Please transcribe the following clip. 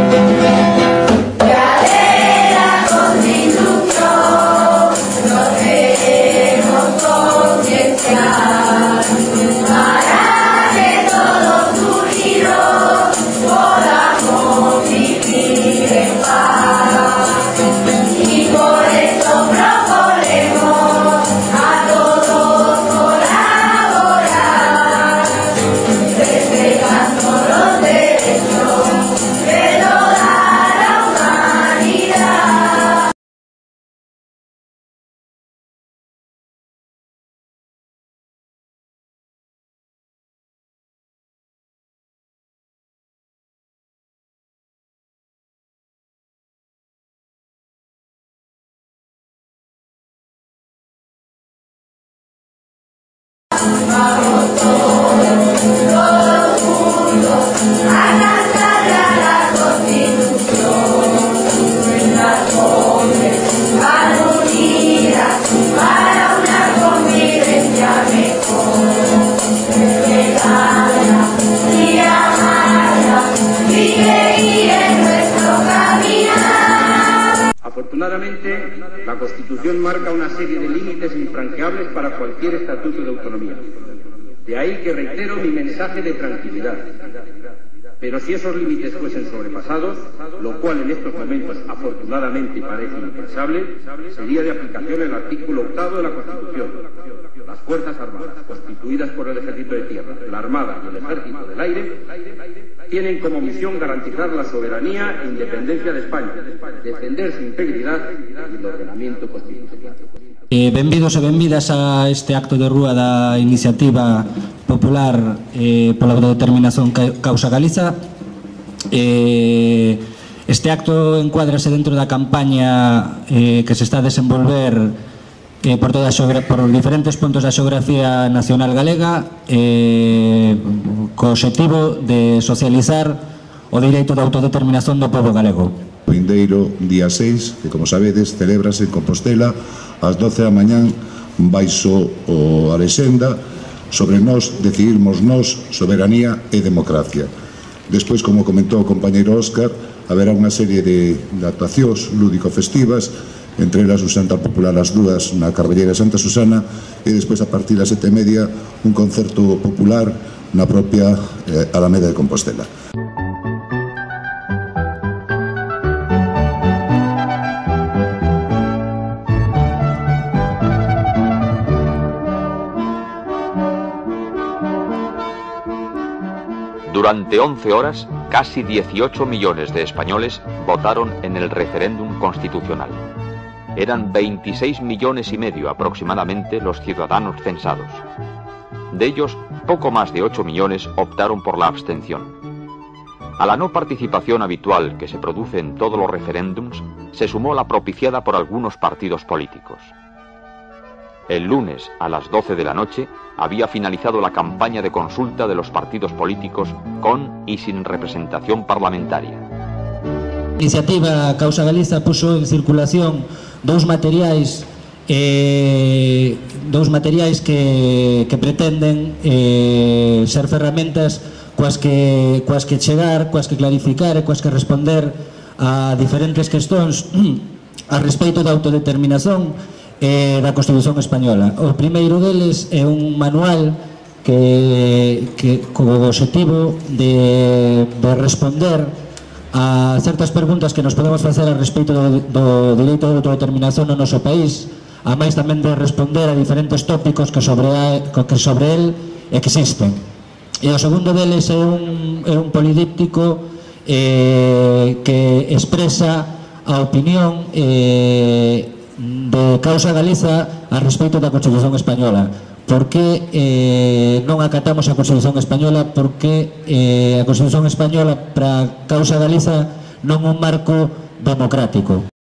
Afortunadamente, la Constitución marca una serie de límites infranqueables para cualquier estatuto de autonomía. De ahí que reitero mi mensaje de tranquilidad. Pero si esos límites fuesen sobrepasados, lo cual en estos momentos afortunadamente parece impensable, sería de aplicación el artículo 8º de la Constitución. Las Fuerzas Armadas, constituidas por el Ejército de Tierra, la Armada y el Ejército del Aire, tienen como misión garantizar la soberanía e independencia de España, defender su integridad y el ordenamiento constitucional. Benvidos e benvidas a este acto de rúa da Iniciativa Popular pola Autodeterminación Causa Galiza. Este acto encuádrase dentro da campaña que se está a desenvolver por diferentes puntos da xeografía nacional galega, co obxectivo de socializar o direito de autodeterminación do pobo galego. O vindeiro día 6, que como sabedes celébrase en Compostela ás 12 da mañán baixo o Alexenda sobre nós decidirmos nós, soberanía e democracia. Despois, como comentou o compañeiro Óscar, haberá unha serie de actuacións lúdico-festivas, entre elas o Xantar Popular ás 2 na Carbelleira Santa Susana e despois a partir das 7:30 un concerto popular na propia Alameda de Compostela. Durante 11 horas, casi 18 millones de españoles votaron en el referéndum constitucional. Eran 26 millones y medio aproximadamente los ciudadanos censados. De ellos, poco más de 8 millones optaron por la abstención. A la no participación habitual que se produce en todos los referéndums, se sumó la propiciada por algunos partidos políticos. El lunes, a las 12 de la noche, había finalizado la campaña de consulta de los partidos políticos con y sin representación parlamentaria. A Iniciativa Causa Galiza puso en circulación dous materiais que pretenden ser ferramentas coas que chegar, coas que clarificar e coas que responder a diferentes cuestións a respecto da autodeterminación da Constitución Española. O primeiro deles é un manual que co obxectivo de responder a certas preguntas que nos podemos facer a respecto do direito de autodeterminación no noso país, a máis tamén de responder a diferentes tópicos que sobre el existen. E o segundo deles é un polidíptico que expresa a opinión de Causa Galiza a respecto da Constitución Española. Por que non acatamos a Constitución Española? Porque a Constitución Española para Causa Galiza non é un marco democrático.